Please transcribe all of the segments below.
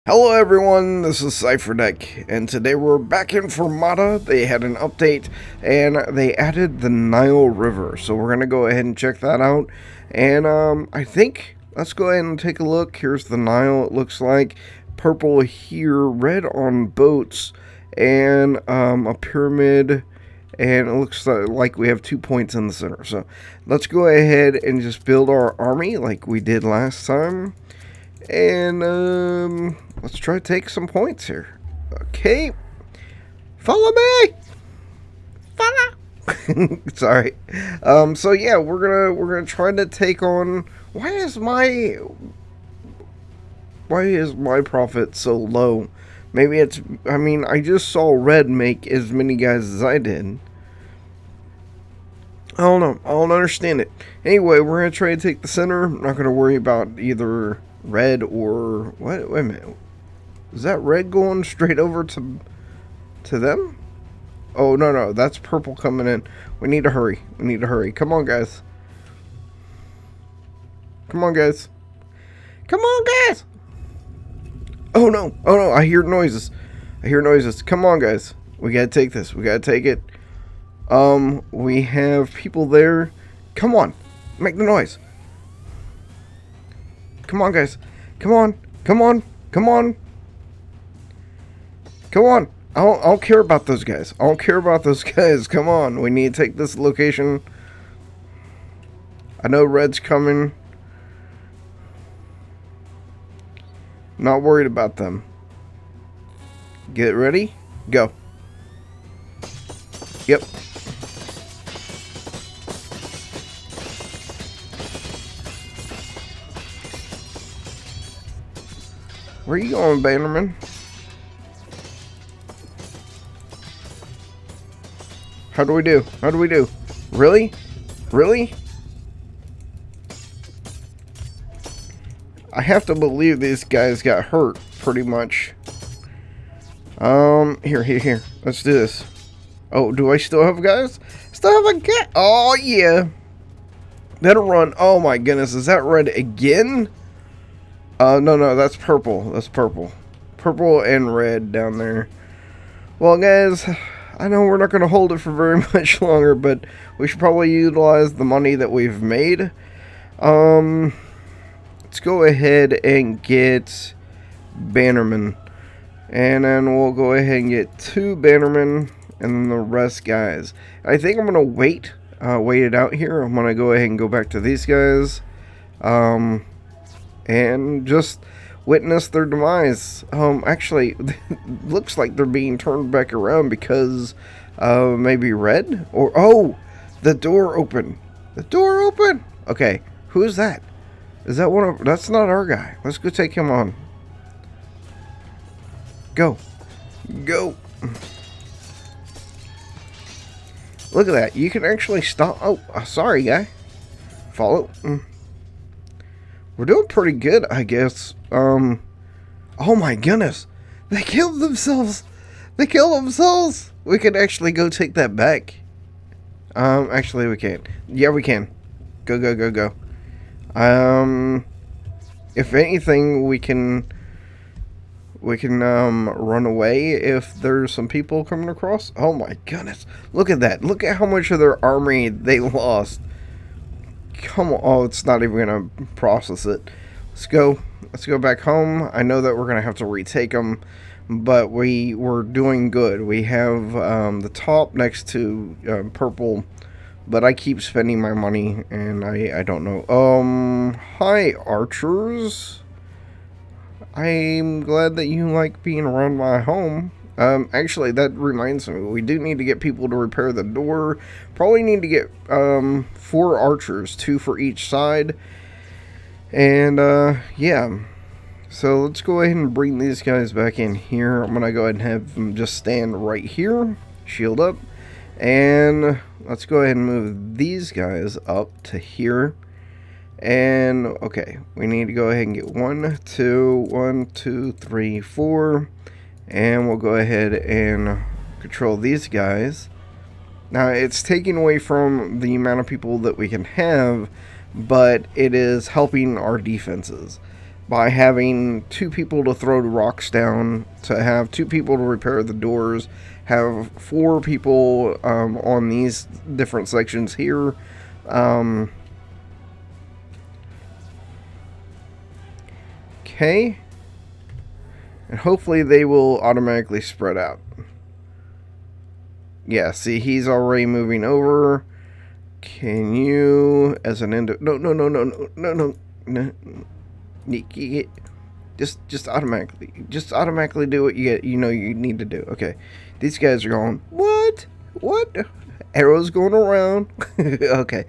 Hello everyone, this is Cipher, and today we're back in Formata. They had an update, and they added the Nile River, so we're going to go ahead and check that out. And I think, let's go ahead and take a look. Here's the Nile, it looks like. Purple here, red on boats, and a pyramid, and it looks like we have 2 points in the center. So let's go ahead and just build our army like we did last time. And let's try to take some points here. Okay, follow me. Follow. Sorry. So yeah, we're gonna try to take on. Why is my profit so low? Maybe it's. I mean, I just saw red make as many guys as I did. I don't know. I don't understand it. Anyway, we're gonna try to take the center. I'm not gonna worry about either red or what? Wait a minute. Is that red going straight over to them? Oh no, that's purple coming in. We need to hurry. We need to hurry. Come on, guys. Come on, guys. Come on, guys. Oh no. Oh no, I hear noises. I hear noises. Come on, guys. We gotta take this. We gotta take it. We have people there. Come on. Make the noise. Come on, guys. Come on. Come on. Come on. Come on. I don't care about those guys. I don't care about those guys. Come on. We need to take this location. I know red's coming. Not worried about them. Get ready. Go. Yep. Where you going, Bannerman? How do we do? How do we do? Really? Really? I have to believe these guys got hurt, pretty much. Here. Let's do this. Oh, do I still have guys? Still have a guy? Oh, yeah. That'll run. Oh, my goodness. Is that red again? No, that's purple. That's purple. Purple and red down there. Well, guys, I know we're not going to hold it for very much longer, but we should probably utilize the money that we've made. Let's go ahead and get Bannerman. And then we'll go ahead and get 2 Bannermen and then the rest guys. I think I'm going to wait it out here. I'm going to go ahead and go back to these guys. And just witness their demise. Actually, looks like they're being turned back around because maybe red? Or, oh, the door open. The door open. Okay, who is that? Is that one of, that's not our guy. Let's go take him on. Go. Go. Look at that. You can actually stop. Oh, sorry, guy. Follow. We're doing pretty good, I guess. Oh my goodness. They killed themselves. They killed themselves. We could actually go take that back. Actually we can't. Yeah, we can. Go. If anything, we can run away if there's some people coming across. Oh my goodness. Look at that. Look at how much of their army they lost. Come on. Oh, it's not even gonna process it. Let's go back home. I know that we're gonna have to retake them, but we're doing good. We have the top next to purple, but I keep spending my money and I don't know. Hi archers. I'm glad that you like being around my home. Actually, that reminds me, we do need to get people to repair the door. Probably need to get 4 archers, 2 for each side. And yeah, so let's go ahead and bring these guys back in here. I'm gonna go ahead and have them just stand right here, shield up, and let's go ahead and move these guys up to here. And okay, we need to go ahead and get 1, 2, 3, 4. And we'll go ahead and control these guys. Now, it's taking away from the amount of people that we can have, but it is helping our defenses. by having 2 people to throw the rocks down, to have 2 people to repair the doors, have 4 people on these different sections here. Okay. And hopefully they will automatically spread out. Yeah, see, he's already moving over. Can you, as an end? No. Just automatically do what you need to do. Okay, these guys are going. What? Arrows going around. Okay.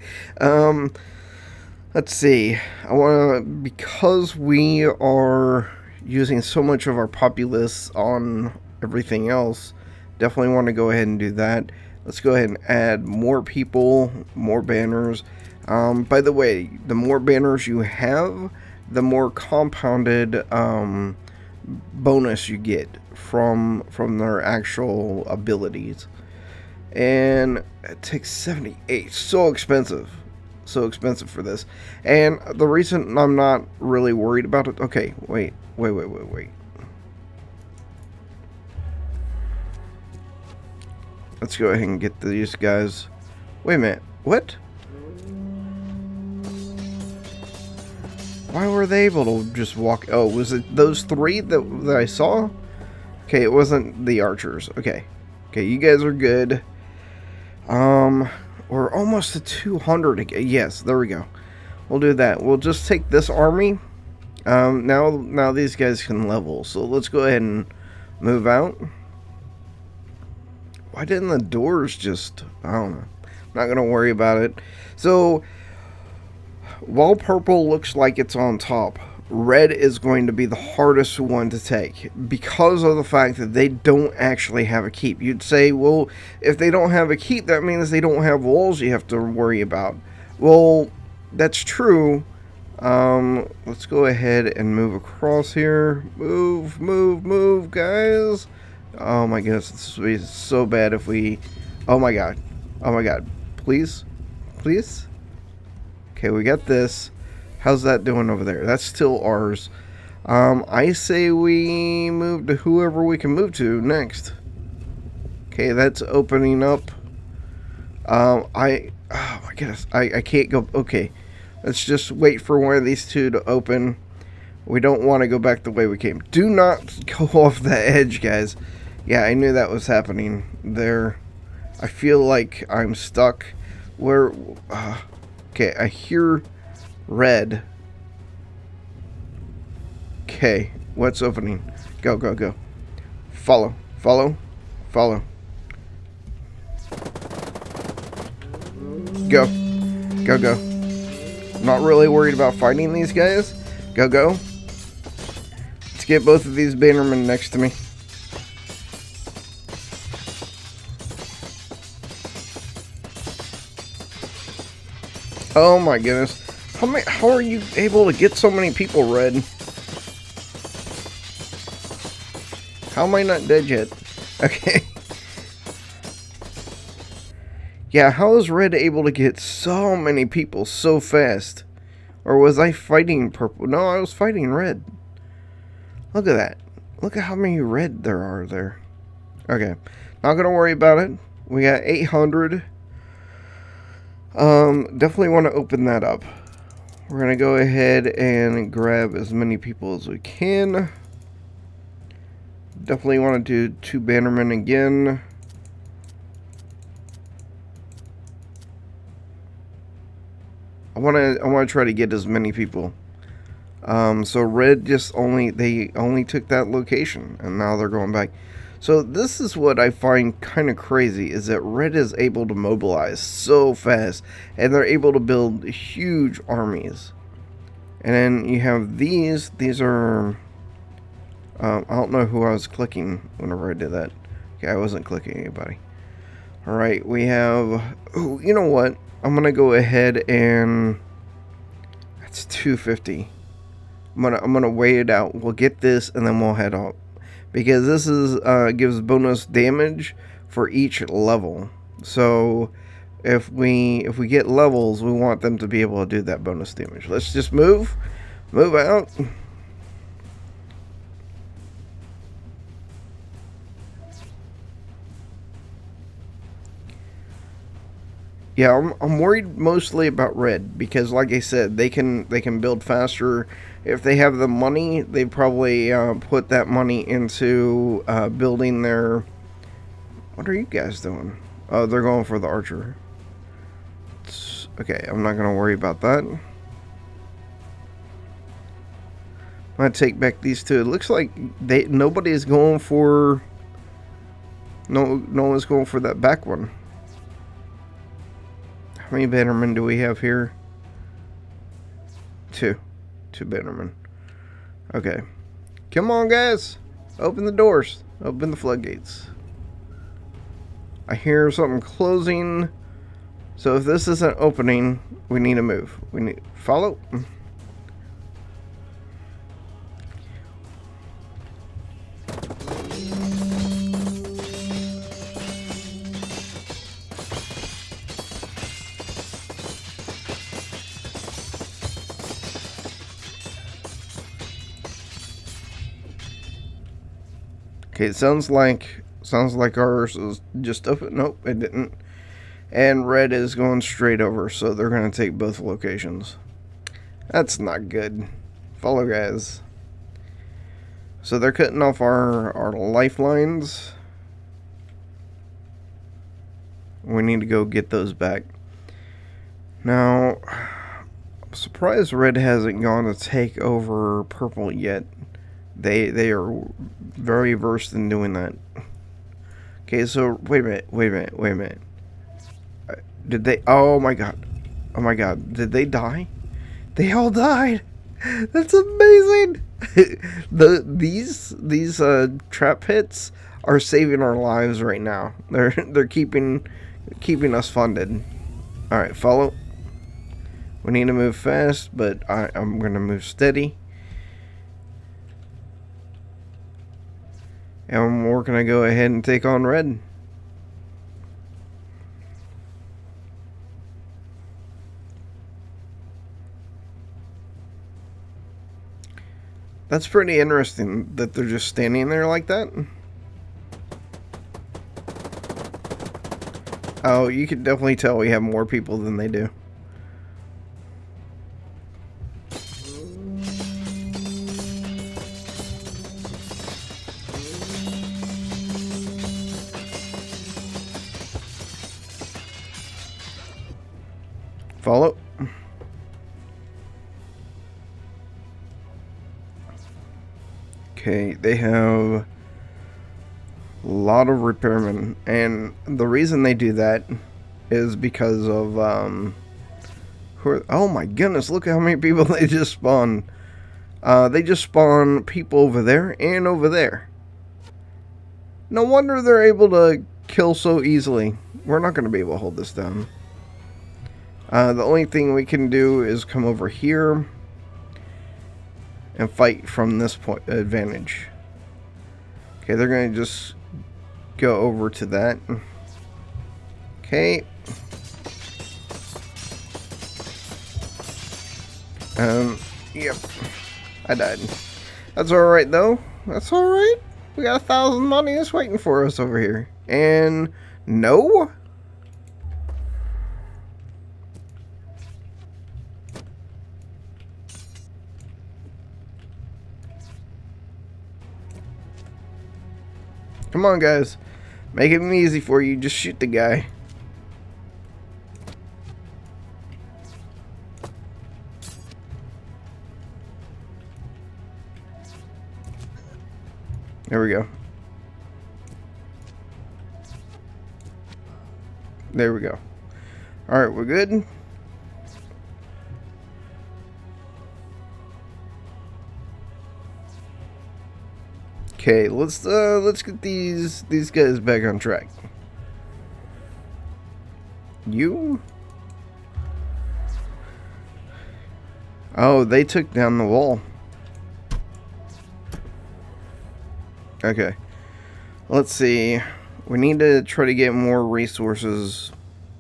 Let's see. I want to, because we are using so much of our populace on everything else. Definitely want to go ahead and do that. Let's go ahead and add more people, more banners. By the way, the more banners you have, the more compounded bonus you get from their actual abilities. And it takes 78. So expensive for this. And the reason I'm not really worried about it. Okay, wait. Let's go ahead and get these guys. Wait a minute. What? Why were they able to just walk? Oh, was it those 3 that I saw? Okay, it wasn't the archers. Okay, you guys are good. We're almost to 200. Yes, there we go. We'll do that. We'll just take this army. Now these guys can level. So let's go ahead and move out. Why didn't the doors just... I don't know. I'm not going to worry about it. So, while purple looks like it's on top, red is going to be the hardest one to take. Because of the fact that they don't actually have a keep. You'd say, well, if they don't have a keep, that means they don't have walls you have to worry about. Well, that's true. Let's go ahead and move across here. Move, guys. Oh my goodness, this would be so bad if we... Oh my god. Please? Okay, we got this. How's that doing over there? That's still ours. I say we move to whoever we can move to next. Okay, that's opening up. Oh my goodness. I can't go... Okay, let's just wait for one of these 2 to open. We don't want to go back the way we came. Do not go off the edge, guys. Yeah, I knew that was happening there. I feel like I'm stuck. Where... okay, I hear red. Okay, what's opening? Go. Follow. Go. I'm not really worried about fighting these guys. Go. Let's get both of these bannermen next to me. Oh my goodness. How are you able to get so many people, Red? How am I not dead yet? Okay. Yeah, how is Red able to get so many people so fast? Or was I fighting purple? No, I was fighting red. Look at that. Look at how many red there are there. Okay. Not going to worry about it. We got 800. Definitely want to open that up. We're going to go ahead and grab as many people as we can. Definitely want to do 2 bannermen again. I want to try to get as many people. So red they only took that location and now they're going back. So this is what I find kind of crazy, is that red is able to mobilize so fast and they're able to build huge armies. And then you have these are I don't know who I was clicking whenever I did that. Okay, I wasn't clicking anybody. Alright, we have... Oh, you know what? I'm going to go ahead and... That's 250. I'm gonna weigh it out. We'll get this and then we'll head out. Because this is gives bonus damage for each level. So if we get levels, we want them to be able to do that bonus damage. Let's just move out. Yeah, I'm worried mostly about red because, like I said, they can build faster. If they have the money, they probably put that money into building their. What are you guys doing? Oh, they're going for the archer. Okay, I'm not gonna worry about that. I'm gonna take back these two. It looks like nobody's going for. No one's going for that back one. How many bannermen do we have here? Two bannermen. Okay. Come on, guys. Open the doors. Open the floodgates. I hear something closing. So if this isn't opening, we need to move. We need follow. Okay, it sounds like ours is just open. Nope, it didn't. And red is going straight over, so they're going to take both locations. That's not good. Follow, guys. So they're cutting off our lifelines. We need to go get those back. Now, I'm surprised red hasn't gone to take over purple yet. They are very versed in doing that. Okay, so wait a minute. Did they? Oh my god! Did they die? They all died. That's amazing. These trap pits are saving our lives right now. They're keeping us funded. All right, follow. We need to move fast, but I'm gonna move steady. And we're gonna go ahead and take on red. That's pretty interesting that they're just standing there like that. Oh, you can definitely tell we have more people than they do. Follow. Okay, they have a lot of repairmen, and the reason they do that is because of oh my goodness, look how many people they just spawned. They just spawn people over there and over there. No wonder they're able to kill so easily. We're not going to be able to hold this down. The only thing we can do is come over here and fight from this point advantage. Okay, they're going to just go over to that. Okay. Yep. I died. That's alright though. That's alright. We got 1,000 money that's waiting for us over here. And no? Come on, guys. Make it easy for you. Just shoot the guy. There we go. There we go. Alright, we're good. Okay, let's get these guys back on track. You? Oh, they took down the wall. Okay. Let's see. We need to try to get more resources.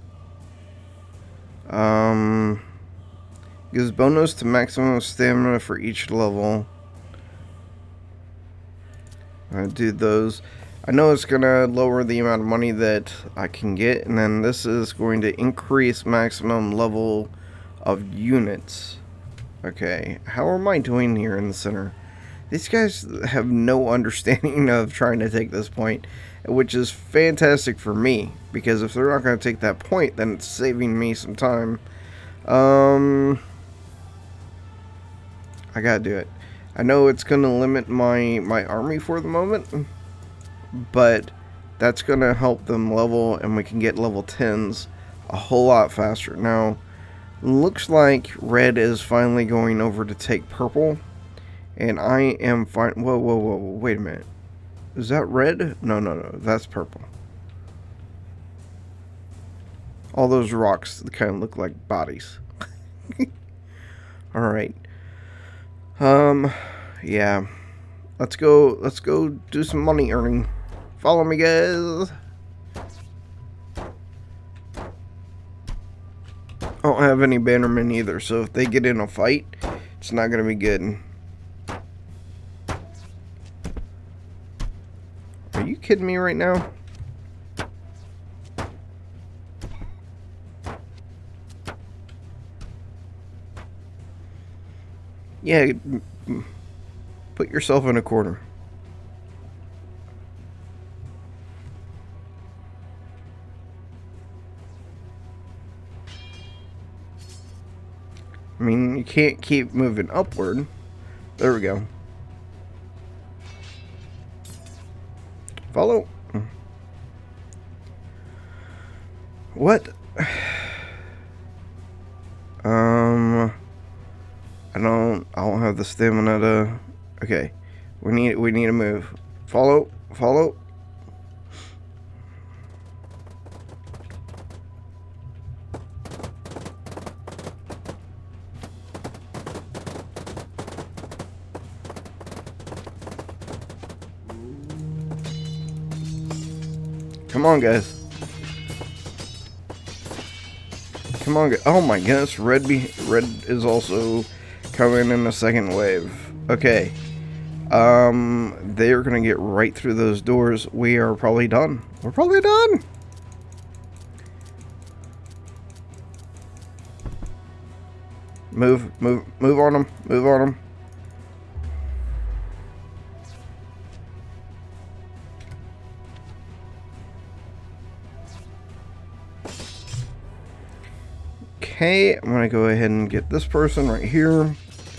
Gives bonus to maximum stamina for each level. I do those. I know it's going to lower the amount of money that I can get, and then this is going to increase maximum level of units. Okay, how am I doing here in the center? These guys have no understanding of trying to take this point, which is fantastic for me, because if they're not going to take that point, then it's saving me some time. I gotta do it. I know it's going to limit my army for the moment, but that's going to help them level, and we can get level 10s a whole lot faster. Now, looks like red is finally going over to take purple, and I am fine. Whoa, whoa, whoa, wait a minute. Is that red? No, no, no, that's purple. All those rocks kind of look like bodies. Alright. Yeah. Let's go do some money earning. Follow me, guys. I don't have any bannermen either, so if they get in a fight, it's not gonna be good. Are you kidding me right now? Yeah, put yourself in a corner. I mean, you can't keep moving upward. There we go. Follow. What? I don't have the stamina to. Okay, we need to move. Follow. Come on, guys. Come on, guys. Oh my goodness, red is also coming in the second wave. Okay. They are gonna get right through those doors. We are probably done. We're probably done. Move on them. Move on them. Okay, I'm gonna go ahead and get this person right here.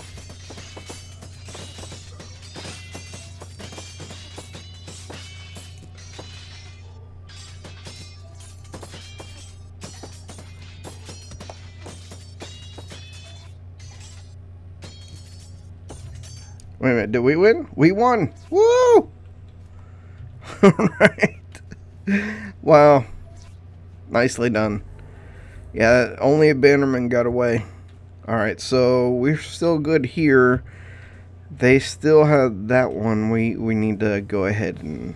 Wait a minute, did we win? We won! Woo! Alright. Wow. Nicely done. Yeah, only a bannerman got away. Alright, so we're still good here. They still have that one. We need to go ahead and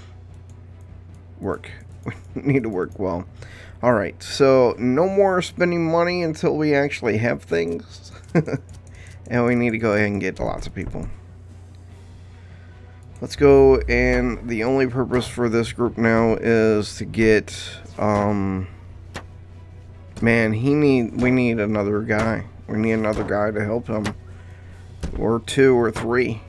work. We need to work well. Alright, so no more spending money until we actually have things. And we need to go ahead and get lots of people. Let's go, and the only purpose for this group now is to get, man, we need another guy. We need another guy to help him. Or 2 or 3.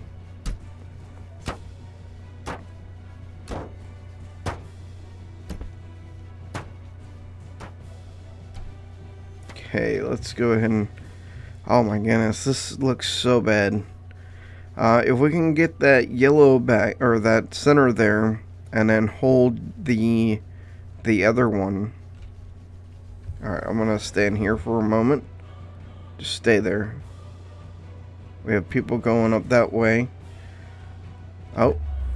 Okay, let's go ahead and... Oh my goodness, this looks so bad. If we can get that yellow back, or that center there, and then hold the other one. Alright, I'm gonna stand here for a moment. Just stay there. We have people going up that way. Oh.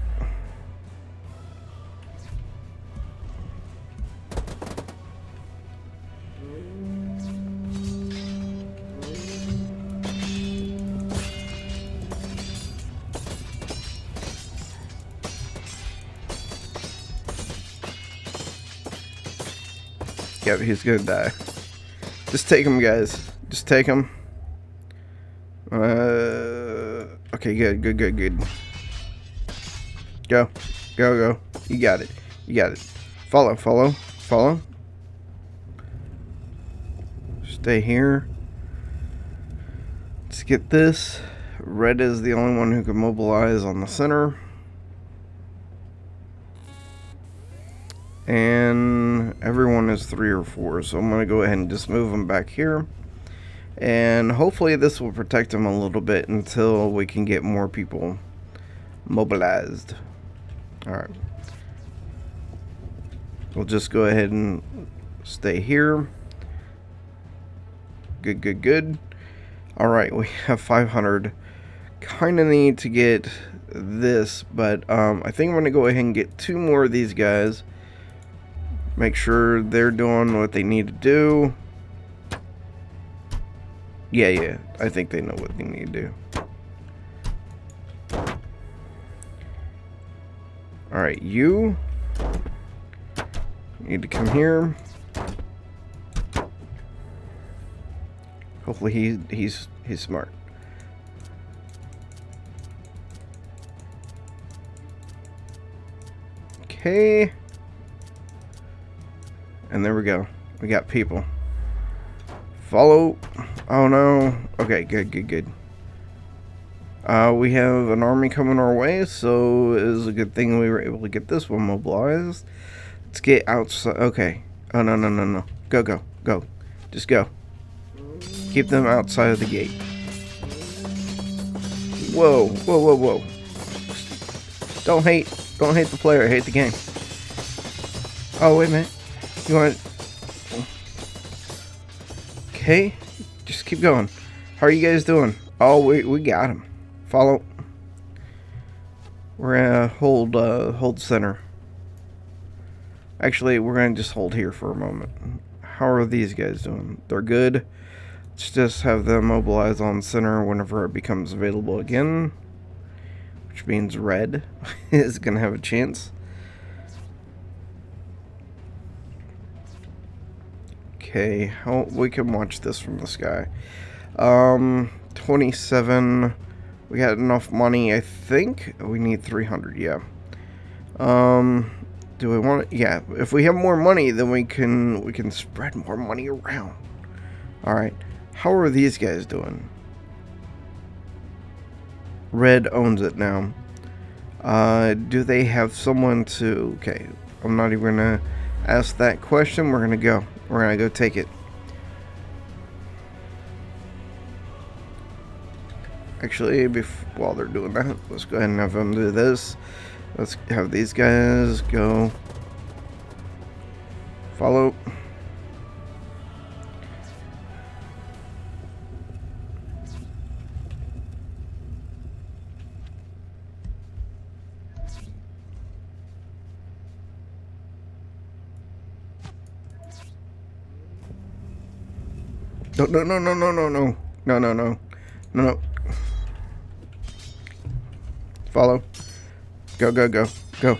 Yep, he's gonna die. Just take him, guys. Just take him. Okay, good. Go. Go, go. You got it. You got it. Follow, follow, follow. Stay here. Let's get this. Red is the only one who can mobilize on the center. And everyone is 3 or 4, so I'm going to go ahead and just move them back here. And hopefully this will protect them a little bit until we can get more people mobilized. Alright. We'll just go ahead and stay here. Good, good, good. Alright, we have 500. Kind of need to get this, but I think I'm going to go ahead and get 2 more of these guys. Make sure they're doing what they need to do. Yeah, I think they know what they need to do. Alright, you need to come here. Hopefully he's smart. Okay. And there we go. We got people. Follow. Oh no. Okay, good, good, good. We have an army coming our way, so it is a good thing we were able to get this one mobilized. Let's get outside. Okay. Oh, no, no, no, no. Go, go, go. Just go. Keep them outside of the gate. Whoa, whoa, whoa, whoa. Don't hate the player, hate the game. Oh, wait a minute. You want... Okay, just keep going. How are you guys doing? Oh, we got him. Follow. We're gonna hold center. Actually, we're gonna just hold here for a moment. How are these guys doing? They're good. Let's just have them mobilize on center whenever it becomes available again, which means red is gonna have a chance. Okay, we can watch this from the sky. 27. We got enough money, I think. We need 300, yeah. Do we want it? Yeah, if we have more money, then we can spread more money around. Alright, how are these guys doing? Red owns it now. Do they have someone to... Okay, I'm not even gonna ask that question. We're gonna go. We're gonna go take it. Actually, while they're doing that, let's go ahead and have them do this. Let's have these guys go. Follow. No, no, no, no, no, no, no. No, no, no. No, no. Follow. Go, go, go. Go.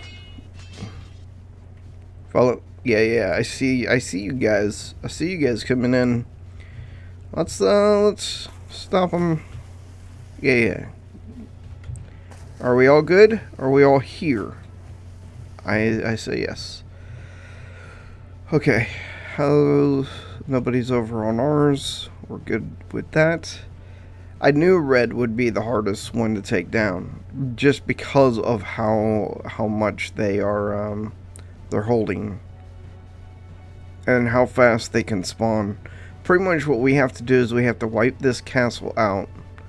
Follow. Yeah, yeah, I see you guys. I see you guys coming in. Let's stop them. Yeah, yeah. Are we all good? Are we all here? I say yes. Okay. How... Nobody's over on ours. We're good with that. I knew red would be the hardest one to take down, just because of how much they are they're holding, and how fast they can spawn. Pretty much what we have to do is we have to wipe this castle out.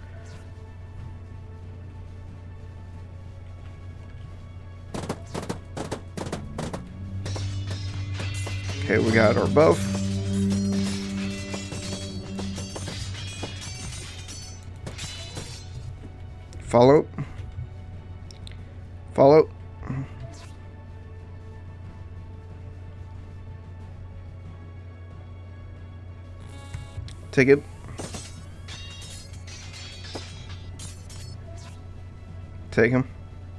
Okay, we got our buff. Follow. Follow. Take it. Take him.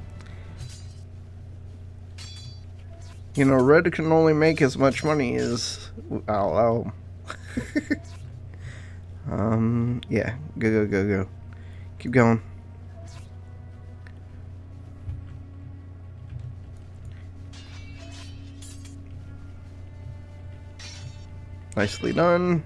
You know, red can only make as much money as... Ow, ow. Yeah. Go, go, go, go. Keep going. Nicely done.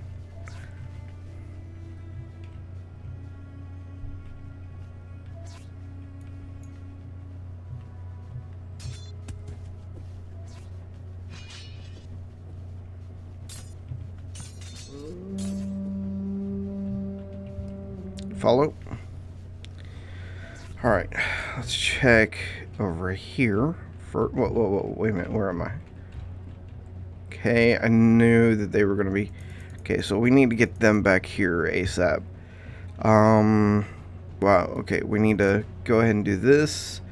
Follow. Alright, let's check over here. Whoa, wait a minute, where am I? Okay, I knew that they were going to be... Okay, so we need to get them back here ASAP. Wow, okay, we need to go ahead and do this.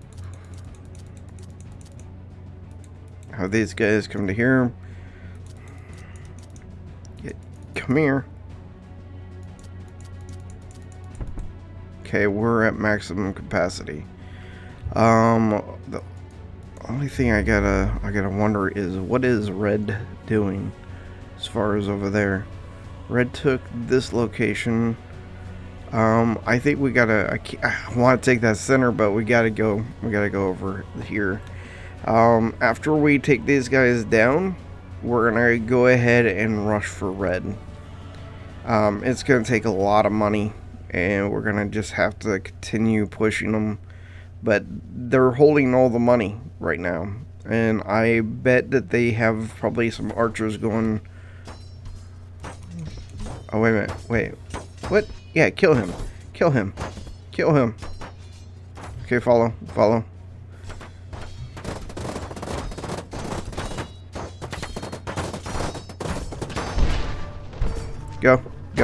Have these guys come to here. Come here. Okay, we're at maximum capacity. The only thing I gotta wonder is what is Red doing as far as over there. Red took this location. I think we gotta. I want to take that center, but we gotta go. We gotta go over here. After we take these guys down, we're gonna go ahead and rush for Red. It's gonna take a lot of money, and we're gonna just have to continue pushing them. But they're holding all the money right now, and I bet that they have probably some archers going. Oh, wait a minute, wait, what? Yeah, kill him, kill him, kill him. Okay, follow. Go.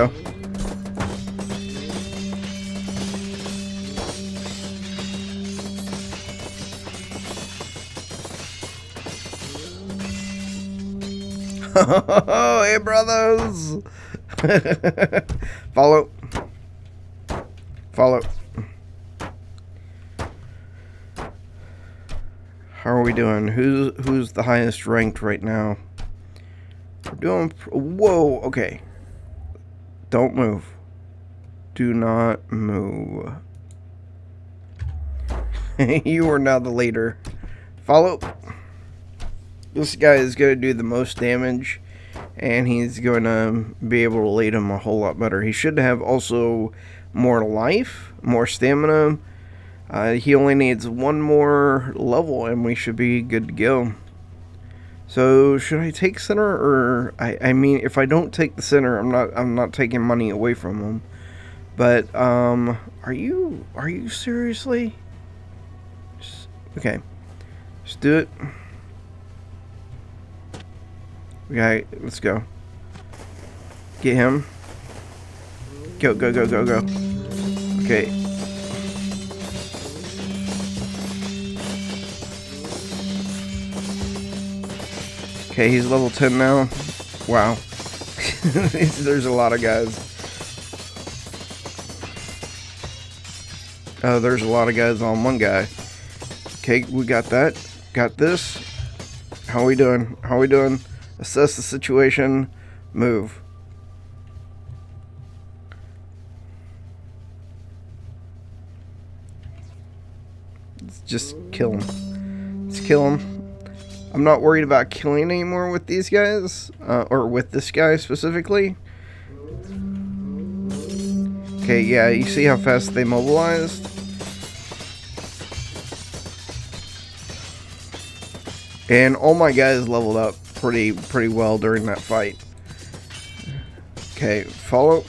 Hey, brothers. Follow. How are we doing? Who's the highest ranked right now? We're doing... Whoa, okay. Don't move. Do not move. You are now the leader. Follow. This guy is going to do the most damage, and he's going to be able to lead him a whole lot better. He should have also more life, more stamina. He only needs one more level, and we should be good to go. So, should I take center, or I mean, if I don't take the center, I'm not taking money away from him. But are you seriously? Okay, let's do it. Okay, let's go. Get him. Go. Okay. Okay, he's level 10 now. Wow. There's a lot of guys. There's a lot of guys on one guy. Okay, we got that. Got this. How we doing? Assess the situation. Move. Let's just kill him. Let's kill him. I'm not worried about killing anymore with these guys. Or with this guy specifically. Okay, yeah, you see how fast they mobilized? And all my guys leveled up pretty well during that fight. Okay, follow.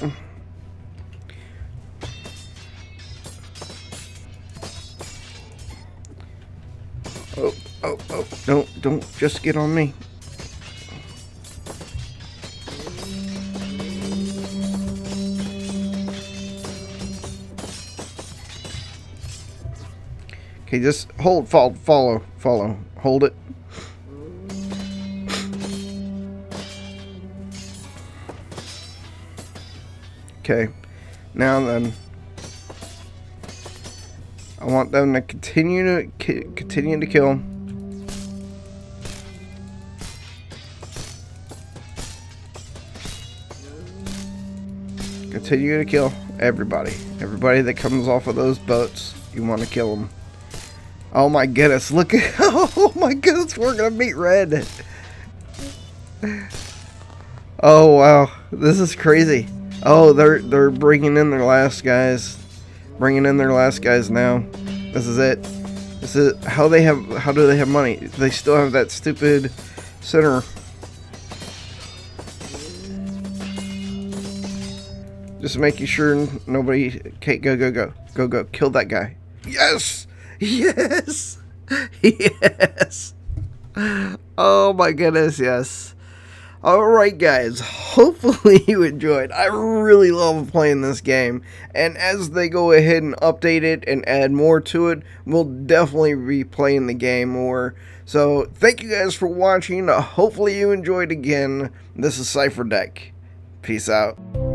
Oh, don't just get on me. Okay, just hold, follow. Hold it. Okay, now then, I want them to continue to kill. Continue to kill everybody that comes off of those boats. You want to kill them. Oh my goodness, look at, oh my goodness, we're gonna meet Red. Oh wow, this is crazy. Oh, they're bringing in their last guys, bringing in their last guys now. This is it. This is how they have. How do they have money? They still have that stupid center. Just making sure nobody. Okay, go. Kill that guy. Yes, yes, yes. Oh my goodness, yes. Alright guys, hopefully you enjoyed. I really love playing this game, and as they go ahead and update it and add more to it, we'll definitely be playing the game more. So, thank you guys for watching. Hopefully you enjoyed again. This is Cipher Deck. Peace out.